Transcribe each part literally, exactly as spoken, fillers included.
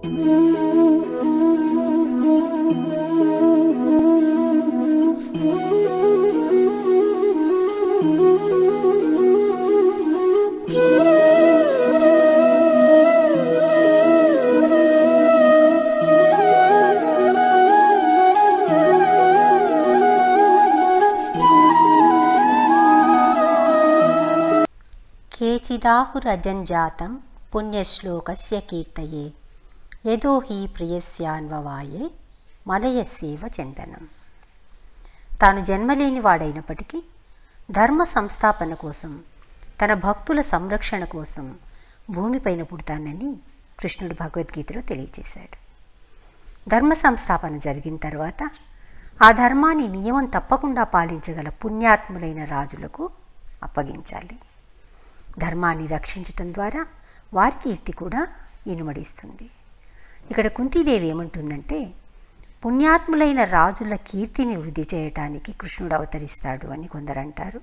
కేచిదాహురజంజాతం పుణ్యశ్లోకస్య కీర్తయే యదో హి ప్రియస్యాన్వవాయే మలయస్యేవ చందనం. తాను జన్మలేని వాడైనప్పటికీ ధర్మ సంస్థాపన కోసం, తన భక్తుల సంరక్షణ కోసం భూమిపైన పుడతానని కృష్ణుడు భగవద్గీతలో తెలియజేశాడు. ధర్మ సంస్థాపన జరిగిన తర్వాత ఆ ధర్మాన్ని నియమం తప్పకుండా పాలించగల పుణ్యాత్ములైన రాజులకు అప్పగించాలి. ధర్మాన్ని రక్షించటం ద్వారా వారి కీర్తి కూడా ఇనుమడిస్తుంది. ఇక్కడ కుంతీదేవి ఏమంటుందంటే, పుణ్యాత్ములైన రాజుల కీర్తిని వృద్ధి చేయటానికి కృష్ణుడు అవతరిస్తాడు అని కొందరు అంటారు.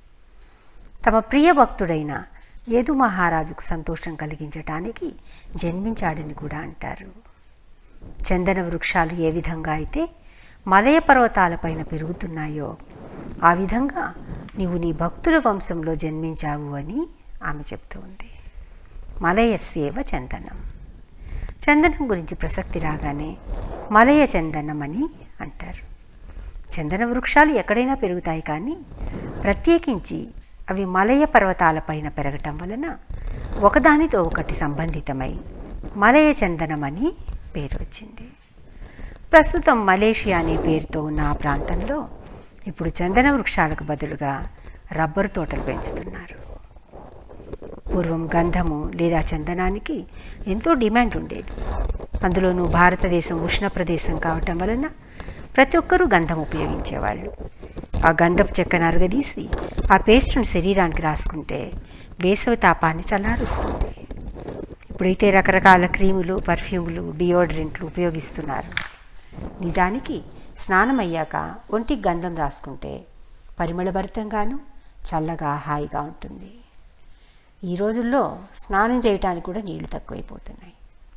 తమ ప్రియ భక్తుడైన యదు మహారాజుకు సంతోషం కలిగించటానికి జన్మించాడని కూడా అంటారు. చందన వృక్షాలు ఏ విధంగా అయితే మలయ పర్వతాలపైన పెరుగుతున్నాయో ఆ విధంగా నీవు నీ భక్తుల వంశంలో జన్మించావు అని ఆమె చెప్తూ ఉంది. మలయస్యేవ చందనం. చందనం గురించి ప్రసక్తి రాగానే మలయ చందనం అని అంటారు. చందన వృక్షాలు ఎక్కడైనా పెరుగుతాయి, కానీ ప్రత్యేకించి అవి మలయ పర్వతాలపైన పెరగటం వలన ఒకదానితో ఒకటి సంబంధితమై మలయ చందనం అని పేరు వచ్చింది. ప్రస్తుతం మలేషియా అనే పేరుతో ఉన్న ఆ ప్రాంతంలో ఇప్పుడు చందన వృక్షాలకు బదులుగా రబ్బరు తోటలు పెంచుతున్నారు. పూర్వం గంధము లేదా చందనానికి ఎంతో డిమాండ్ ఉండేది. అందులోనూ భారతదేశం ఉష్ణ ప్రదేశం కావటం వలన ప్రతి ఒక్కరూ గంధం ఉపయోగించేవాళ్ళు. ఆ గంధపు చెక్కను అరగదీసి ఆ పేస్ట్ను శరీరానికి రాసుకుంటే వేసవి తాపాన్ని చల్లారుస్తుంది. ఇప్పుడైతే రకరకాల క్రీములు, పర్ఫ్యూములు, డియోడ్రెంట్లు ఉపయోగిస్తున్నారు. నిజానికి స్నానం అయ్యాక ఒంటికి గంధం రాసుకుంటే పరిమళభరితంగాను చల్లగా హాయిగా ఉంటుంది. ఈ రోజుల్లో స్నానం చేయటానికి కూడా నీళ్లు తక్కువైపోతున్నాయి.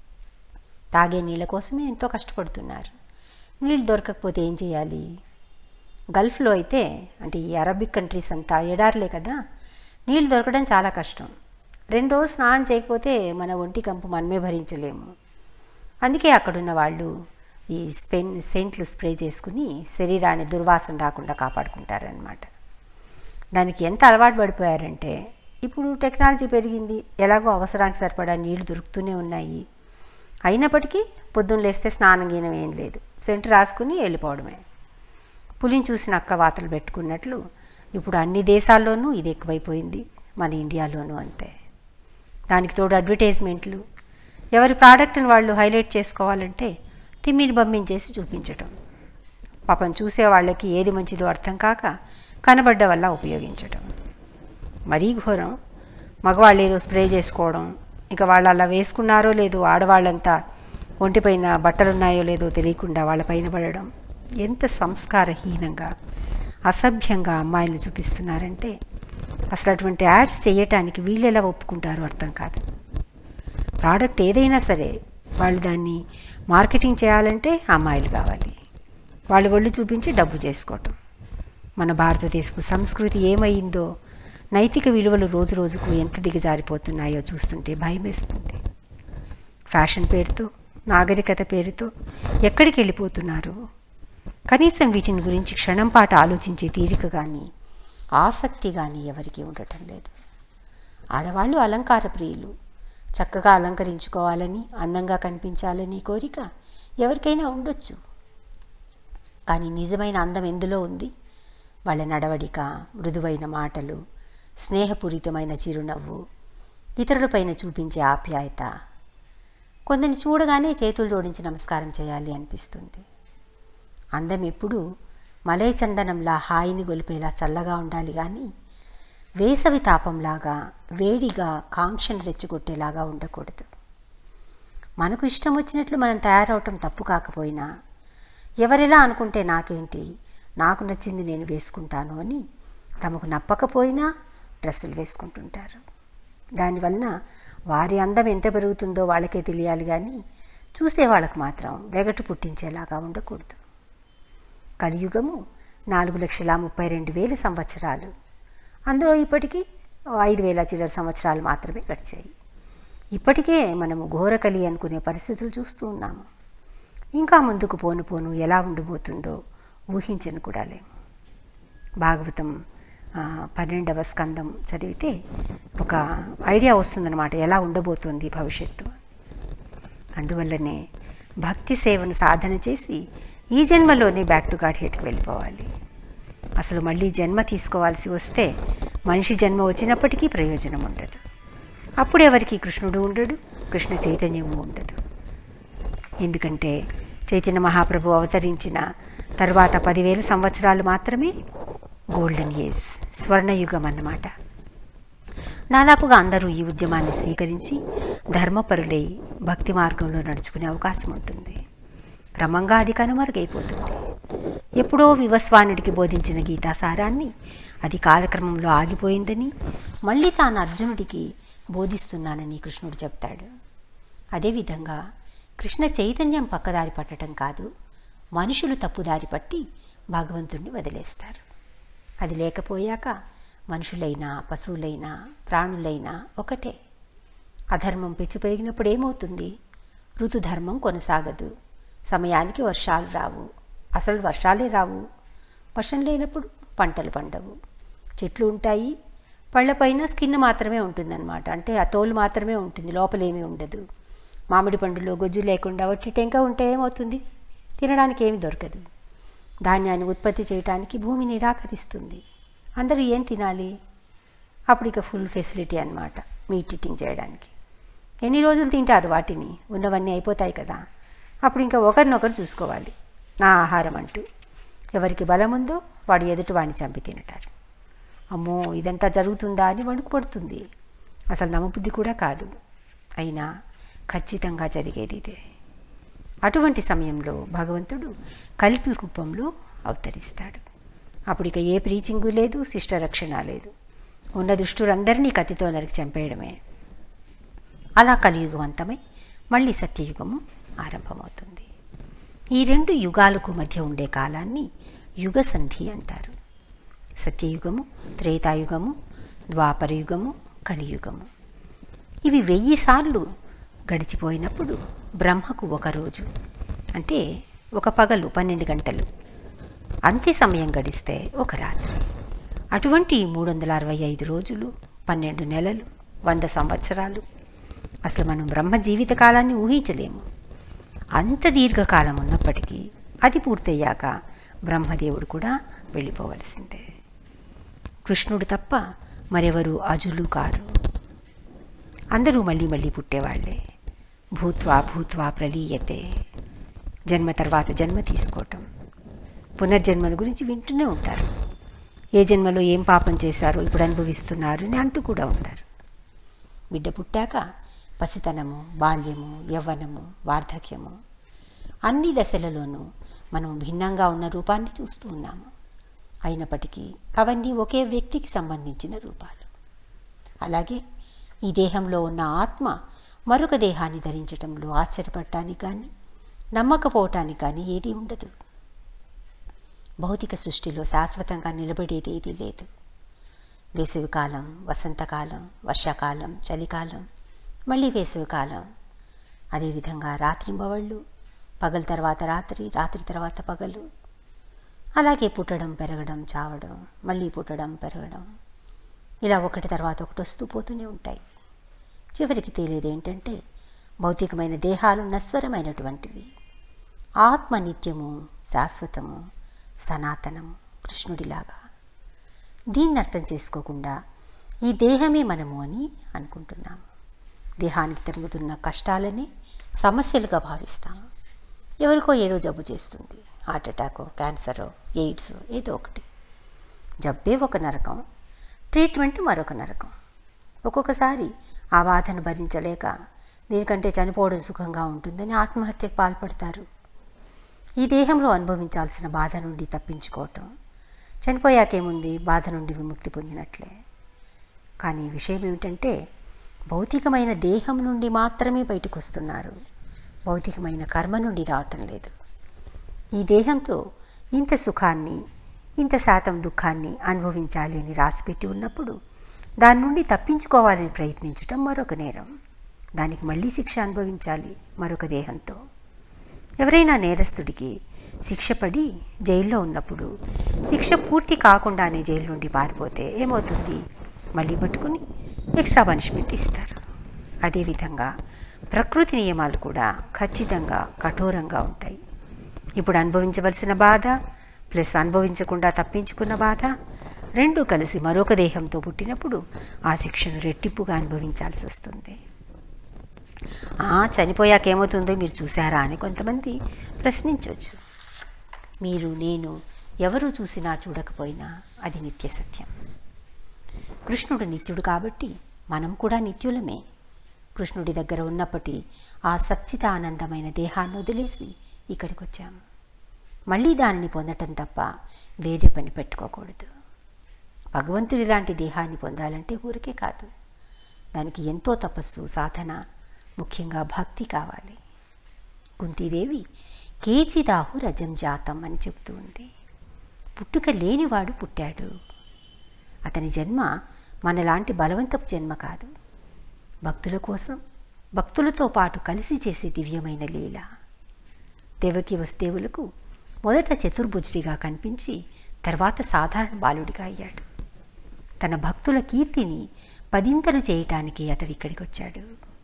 తాగే నీళ్ళ కోసమే ఎంతో కష్టపడుతున్నారు. నీళ్ళు దొరకకపోతే ఏం చేయాలి? గల్ఫ్లో అయితే, అంటే ఈ అరబిక్ కంట్రీస్ అంతా ఎడార్లే కదా, నీళ్ళు దొరకడం చాలా కష్టం. రెండు రోజులు స్నానం చేయకపోతే మన ఒంటి కంపు మనమే భరించలేము. అందుకే అక్కడున్న వాళ్ళు ఈ స్పెన్ సెంట్లు స్ప్రే చేసుకుని శరీరాన్ని దుర్వాసన రాకుండా కాపాడుకుంటారనమాట. దానికి ఎంత అలవాటు పడిపోయారంటే, ఇప్పుడు టెక్నాలజీ పెరిగింది, ఎలాగో అవసరానికి సరిపడా నీళ్లు దొరుకుతూనే ఉన్నాయి. అయినప్పటికీ పొద్దున్న లేస్తే స్నానం గీనం ఏం లేదు, సెంటు రాసుకుని వెళ్ళిపోవడమే. పులిని చూసిన అక్క వాతలు పెట్టుకున్నట్లు ఇప్పుడు అన్ని దేశాల్లోనూ ఇది ఎక్కువైపోయింది, మన ఇండియాలోనూ అంతే. దానికి తోడు అడ్వర్టైజ్మెంట్లు, ఎవరి ప్రోడక్ట్ని వాళ్ళు హైలైట్ చేసుకోవాలంటే తిమ్మిని బమ్మించేసి చూపించటం. పాపం చూసే వాళ్ళకి ఏది మంచిదో అర్థం కాక కనబడ్డ వల్ల ఉపయోగించటం. మరీ ఘోరం, మగవాళ్ళు ఏదో స్ప్రే చేసుకోవడం, ఇక వాళ్ళు అలా వేసుకున్నారో లేదో ఆడవాళ్ళంతా ఒంటిపైన బట్టలున్నాయో లేదో తెలియకుండా వాళ్ళపైన పడడం. ఎంత సంస్కారహీనంగా, అసభ్యంగా అమ్మాయిలను చూపిస్తున్నారంటే అసలు అటువంటి యాడ్స్ చేయటానికి వీళ్ళు ఎలా ఒప్పుకుంటారో అర్థం కాదు. ప్రోడక్ట్ ఏదైనా సరే వాళ్ళు దాన్ని మార్కెటింగ్ చేయాలంటే అమ్మాయిలు కావాలి, వాళ్ళు ఒళ్ళు చూపించి డబ్బు చేసుకోవటం. మన భారతదేశపు సంస్కృతి ఏమైందో, నైతిక విలువలు రోజు రోజుకు ఎంత దిగజారిపోతున్నాయో చూస్తుంటే భయం వేస్తుంది. ఫ్యాషన్ పేరుతో, నాగరికత పేరుతో ఎక్కడికి వెళ్ళిపోతున్నారు? కనీసం వీటిని గురించి క్షణం పాటు ఆలోచించే తీరిక కానీ ఆసక్తి కానీ ఎవరికీ ఉండటం లేదు. ఆడవాళ్ళు అలంకార ప్రియులు, చక్కగా అలంకరించుకోవాలని, అందంగా కనిపించాలని కోరిక ఎవరికైనా ఉండొచ్చు. కానీ నిజమైన అందం ఎందులో ఉంది? వాళ్ళ నడవడిక, మృదువైన మాటలు, స్నేహపూరితమైన చిరునవ్వు, ఇతరులపైన చూపించే ఆప్యాయత. కొందరిని చూడగానే చేతులు జోడించి నమస్కారం చేయాలి అనిపిస్తుంది. అందం ఎప్పుడూ మలయ చందనంలా హాయిని గొలిపేలా చల్లగా ఉండాలి, కానీ వేసవి తాపంలాగా వేడిగా కాంక్షను రెచ్చగొట్టేలాగా ఉండకూడదు. మనకు ఇష్టం వచ్చినట్లు మనం తయారవటం తప్పు కాకపోయినా, ఎవరెలా అనుకుంటే నాకేంటి, నాకు నచ్చింది నేను వేసుకుంటాను అని తమకు నప్పకపోయినా డ్రెస్సులు వేసుకుంటుంటారు. దానివలన వారి అందం ఎంత పెరుగుతుందో వాళ్ళకే తెలియాలి, కానీ చూసేవాళ్ళకు మాత్రం వెగటు పుట్టించేలాగా ఉండకూడదు. కలియుగము నాలుగు లక్షల ముప్పై రెండు వేల సంవత్సరాలు, అందులో ఇప్పటికీ ఐదు వేల చిల్లర సంవత్సరాలు మాత్రమే గడిచాయి. ఇప్పటికే మనము ఘోరకలి అనుకునే పరిస్థితులు చూస్తూ ఉన్నాము. ఇంకా ముందుకు పోను పోను ఎలా ఉండబోతుందో ఊహించను కూడా లేము. భాగవతం పన్నెండవ స్కందం చదివితే ఒక ఐడియా వస్తుందన్నమాట, ఎలా ఉండబోతుంది భవిష్యత్తు. అందువల్లనే భక్తి సేవను సాధన చేసి ఈ జన్మలోనే బ్యాక్ టు గాడ్ హెడ్కి వెళ్ళిపోవాలి. అసలు మళ్ళీ జన్మ తీసుకోవాల్సి వస్తే మనిషి జన్మ వచ్చినప్పటికీ ప్రయోజనం ఉండదు. అప్పుడు ఎవరికి కృష్ణుడు ఉండడు, కృష్ణ చైతన్యము ఉండదు. ఎందుకంటే చైతన్య మహాప్రభు అవతరించిన తర్వాత పదివేల సంవత్సరాలు మాత్రమే గోల్డెన్ ఏజ్, స్వర్ణయుగం అన్నమాట. దాదాపుగా అందరూ ఈ ఉద్యమాన్ని స్వీకరించి ధర్మపరులై భక్తి మార్గంలో నడుచుకునే అవకాశం ఉంటుంది. క్రమంగా అది కనుమరుగైపోతుంది. ఎప్పుడో వివస్వానుడికి బోధించిన గీతాసారాన్ని అది కాలక్రమంలో ఆగిపోయిందని మళ్ళీ తాను అర్జునుడికి బోధిస్తున్నానని కృష్ణుడు చెప్తాడు. అదేవిధంగా కృష్ణ చైతన్యం పక్కదారి పట్టడం కాదు, మనుషులు తప్పుదారి పట్టి భగవంతుణ్ణి వదిలేస్తారు. అది లేకపోయాక మనుషులైనా పశువులైనా ప్రాణులైనా ఒకటే. అధర్మం పెచ్చు పెరిగినప్పుడు ఏమవుతుంది? ఋతుధర్మం కొనసాగదు, సమయానికి వర్షాలు రావు, అసలు వర్షాలే రావు. వర్షం లేనప్పుడు పంటలు పండవు. చెట్లు ఉంటాయి, పళ్ళపైన స్కిన్ మాత్రమే ఉంటుందన్నమాట, అంటే ఆ తోలు మాత్రమే ఉంటుంది, లోపలేమీ ఉండదు. మామిడి పండులో గొజ్జు లేకుండా వట్టి టెంక ఉంటే ఏమవుతుంది? తినడానికి ఏమి దొరకదు. ధాన్యాన్ని ఉత్పత్తి చేయడానికి భూమి నిరాకరిస్తుంది. అందరూ ఏం తినాలి? అప్పుడు ఇక ఫుల్ ఫెసిలిటీ అన్నమాట మీట్ ఈటింగ్ చేయడానికి. ఎన్ని రోజులు తింటారు వాటిని? ఉన్నవన్నీ అయిపోతాయి కదా. అప్పుడు ఇంకా ఒకరినొకరు చూసుకోవాలి, నా ఆహారం అంటూ. ఎవరికి బలం ఉందో వాడు ఎదుటి వాడిని చంపి తినటారు. అమ్మో ఇదంతా జరుగుతుందా అని వణుకు పడుతుంది. అసలు నమ్మబుద్ధి కూడా కాదు, అయినా ఖచ్చితంగా జరిగేది ఇదే. అటువంటి సమయంలో భగవంతుడు కల్పి రూపంలో అవతరిస్తాడు. అప్పుడు ఇక ఏ ప్రీచింగు లేదు, శిష్ట రక్షణ లేదు. ఉన్న దుష్టులందరినీ కత్తితో నరికి చంపేయడమే. అలా కలియుగం అంతమై మళ్ళీ సత్యయుగము ఆరంభమవుతుంది. ఈ రెండు యుగాలకు మధ్య ఉండే కాలాన్ని యుగ సంధి అంటారు. సత్యయుగము, త్రేతాయుగము, ద్వాపరయుగము, కలియుగము. ఇవి వెయ్యి సార్లు గడిచిపోయినప్పుడు బ్రహ్మకు ఒక రోజు, అంటే ఒక పగలు పన్నెండు గంటలు, అంత్య సమయం గడిస్తే ఒక రాత్రి. అటువంటి మూడు వందల అరవై ఐదు రోజులు, పన్నెండు నెలలు, వంద సంవత్సరాలు. అసలు మనం బ్రహ్మ జీవిత కాలాన్ని ఊహించలేము. అంత దీర్ఘకాలం ఉన్నప్పటికీ అది పూర్తయ్యాక బ్రహ్మదేవుడు కూడా వెళ్ళిపోవలసిందే. కృష్ణుడు తప్ప మరెవరు అజులు కారు. అందరూ మళ్ళీ మళ్ళీ పుట్టేవాళ్లే. భూత్వా భూత్వా ప్రలీయతే. జన్మ తర్వాత జన్మ తీసుకోవటం, పునర్జన్మల గురించి వింటూనే ఉంటారు. ఏ జన్మలో ఏం పాపం చేశారో ఇప్పుడు అనుభవిస్తున్నారు అని అంటూ కూడా ఉంటారు. బిడ్డ పుట్టాక పసితనము, బాల్యము, యవ్వనము, వార్ధక్యము, అన్ని దశలలోనూ మనం భిన్నంగా ఉన్న రూపాన్ని చూస్తూ ఉన్నాము. అయినప్పటికీ అవన్నీ ఒకే వ్యక్తికి సంబంధించిన రూపాలు. అలాగే ఈ దేహంలో ఉన్న ఆత్మ మరొక దేహాన్ని ధరించడంలో ఆశ్చర్యపడటానికి కానీ నమ్మకపోవటానికి కానీ ఏదీ ఉండదు. భౌతిక సృష్టిలో శాశ్వతంగా నిలబడేది ఏదీ లేదు. వేసవికాలం, వసంతకాలం, వర్షాకాలం, చలికాలం, మళ్ళీ వేసవికాలం, అదేవిధంగా రాత్రింబవళ్ళు, పగలు తర్వాత రాత్రి, రాత్రి తర్వాత పగలు. అలాగే పుట్టడం, పెరగడం, చావడం, మళ్ళీ పుట్టడం, పెరగడం, ఇలా ఒకటి తర్వాత ఒకటి వస్తూ పోతూనే ఉంటాయి. చివరికి తేలేది ఏంటంటే భౌతికమైన దేహాలు నశ్వరమైనటువంటివి, ఆత్మ నిత్యము, శాశ్వతము, సనాతనము, కృష్ణుడిలాగా. దీన్ని అర్థం చేసుకోకుండా ఈ దేహమే మనము అని అనుకుంటున్నాము. దేహానికి తిరుగుతున్న కష్టాలని సమస్యలుగా భావిస్తాము. ఎవరికో ఏదో జబ్బు చేస్తుంది, హార్ట్ అటాకో, క్యాన్సరో, ఎయిడ్స్, ఏదో ఒకటి. జబ్బే ఒక నరకం, ట్రీట్మెంట్ మరొక నరకం. ఒక్కొక్కసారి ఆ బాధను భరించలేక దీనికంటే చనిపోవడం సుఖంగా ఉంటుందని ఆత్మహత్యకు పాల్పడతారు. ఈ దేహంలో అనుభవించాల్సిన బాధ నుండి తప్పించుకోవటం, చనిపోయాకేముంది, బాధ నుండి విముక్తి పొందినట్లే. కానీ విషయం ఏమిటంటే భౌతికమైన దేహం నుండి మాత్రమే బయటకు వస్తున్నారు, భౌతికమైన కర్మ నుండి రావటం లేదు. ఈ దేహంతో ఇంత సుఖాన్ని, ఇంత శాతం దుఃఖాన్ని అనుభవించాలి అని రాసిపెట్టి ఉన్నప్పుడు దాని నుండి తప్పించుకోవాలని ప్రయత్నించటం మరొక నేరం. దానికి మళ్ళీ శిక్ష అనుభవించాలి మరొక దేహంతో. ఎవరైనా నేరస్తుడికి శిక్ష పడి జైల్లో ఉన్నప్పుడు శిక్ష పూర్తి కాకుండానే జైలు నుండి పారిపోతే ఏమవుతుంది? మళ్ళీ పట్టుకుని ఎక్స్ట్రా పనిష్మెంట్ ఇస్తారు. అదేవిధంగా ప్రకృతి నియమాలు కూడా ఖచ్చితంగా కఠోరంగా ఉంటాయి. ఇప్పుడు అనుభవించవలసిన బాధ ప్లస్ అనుభవించకుండా తప్పించుకున్న బాధ రెండూ కలిసి మరొక దేహంతో పుట్టినప్పుడు ఆ శిక్షను రెట్టింపుగా అనుభవించాల్సి వస్తుంది. చనిపోయాక ఏమవుతుందో మీరు చూసారా అని కొంతమంది ప్రశ్నించవచ్చు. మీరు, నేను, ఎవరు చూసినా చూడకపోయినా అది నిత్య సత్యం. కృష్ణుడు నిత్యుడు కాబట్టి మనం కూడా నిత్యులమే. కృష్ణుడి దగ్గర ఉన్నప్పటి ఆ సచ్చిత ఆనందమైన దేహాన్ని వదిలేసి ఇక్కడికి వచ్చాము. మళ్ళీ దానిని పొందటం తప్ప వేరే పని పెట్టుకోకూడదు. భగవంతుడి లాంటి దేహాన్ని పొందాలంటే ఊరికే కాదు, దానికి ఎంతో తపస్సు, సాధన, ముఖ్యంగా భక్తి కావాలి. కుంతీదేవి కేచిదాహు రజం జాతం అని చెప్తూ ఉంది. పుట్టుక లేనివాడు పుట్టాడు. అతని జన్మ మనలాంటి బలవంతపు జన్మ కాదు. భక్తుల కోసం, భక్తులతో పాటు కలిసి చేసే దివ్యమైన లీల. దేవకి వసుదేవులకు మొదట చతుర్భుజుడిగా కనిపించి తర్వాత సాధారణ బాలుడిగా అయ్యాడు. తన భక్తుల కీర్తిని పదింతలు చేయటానికి అతడు ఇక్కడికి వచ్చాడు.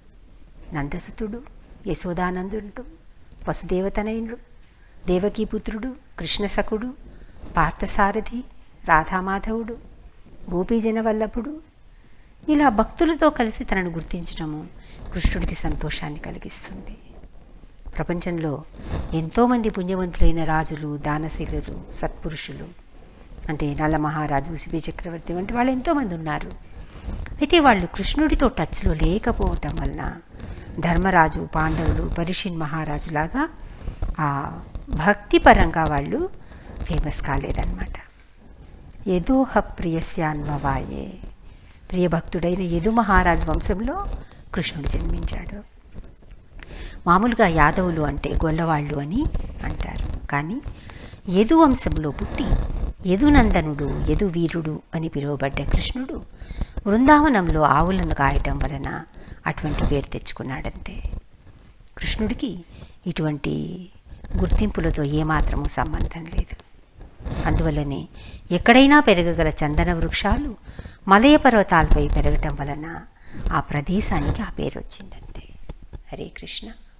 నందసుతుడు, యశోదానందుడు, వసుదేవతనయుడు, దేవకీపుత్రుడు, కృష్ణసకుడు, పార్థసారథి, రాధామాధవుడు, గోపీజన వల్లభుడు, ఇలా భక్తులతో కలిసి తనను గుర్తించడము కృష్ణుడికి సంతోషాన్ని కలిగిస్తుంది. ప్రపంచంలో ఎంతోమంది పుణ్యవంతులైన రాజులు, దానశీలులు, సత్పురుషులు అంటే నల్ల మహారాజు, శిబి చక్రవర్తి వంటి వాళ్ళు ఎంతోమంది ఉన్నారు. అయితే వాళ్ళు కృష్ణుడితో టచ్లో లేకపోవటం వలన ధర్మరాజు, పాండవులు, పరీక్షిత్ మహారాజులాగా ఆ భక్తిపరంగా వాళ్ళు ఫేమస్ కాలేదన్నమాట. యదోహ ప్రియస్యాన్వవాయే, ప్రియభక్తుడైన యదు మహారాజు వంశంలో కృష్ణుడు జన్మించాడు. మామూలుగా యాదవులు అంటే గొల్లవాళ్ళు అని అంటారు. కానీ యదు వంశంలో పుట్టి యదునందనుడు, యదు వీరుడు అని పిలువబడ్డ కృష్ణుడు బృందావనంలో ఆవులను కాయటం వలన అటువంటి పేరు తెచ్చుకున్నాడంతే. కృష్ణుడికి ఇటువంటి గుర్తింపులతో ఏమాత్రము సంబంధం లేదు. అందువల్లనే ఎక్కడైనా పెరగగల చందన వృక్షాలు మలయ పర్వతాలపై పెరగటం వలన ఆ ప్రదేశానికి ఆ పేరు వచ్చిందంతే. హరే కృష్ణ.